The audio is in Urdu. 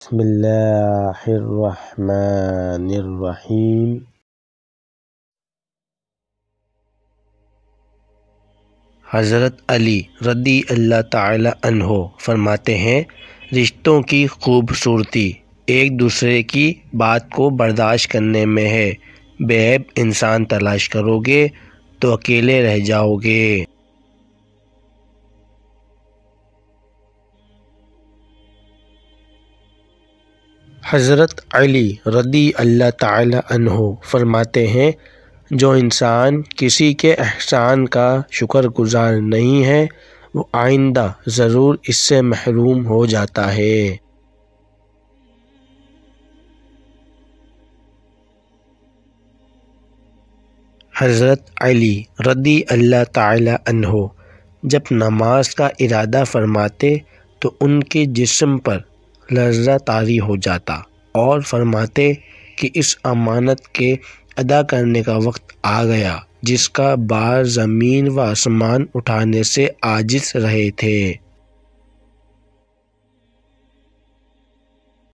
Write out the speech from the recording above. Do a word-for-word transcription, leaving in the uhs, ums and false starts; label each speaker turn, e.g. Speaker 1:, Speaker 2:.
Speaker 1: بسم اللہ الرحمن الرحیم۔ حضرت علی رضی اللہ تعالی عنہ فرماتے ہیں، رشتوں کی خوبصورتی ایک دوسرے کی بات کو برداشت کرنے میں ہے۔ بے عیب انسان تلاش کرو گے تو اکیلے رہ جاؤ گے۔ حضرت علی رضی اللہ تعالی عنہ فرماتے ہیں، جو انسان کسی کے احسان کا شکر گزار نہیں ہے وہ آئندہ ضرور اس سے محروم ہو جاتا ہے۔ حضرت علی رضی اللہ تعالی عنہ جب نماز کا ارادہ فرماتے تو ان کے جسم پر لرزہ طاری ہو جاتا اور فرماتے کہ اس امانت کے ادا کرنے کا وقت آ گیا جس کا بار زمین و آسمان اٹھانے سے عاجز رہے تھے۔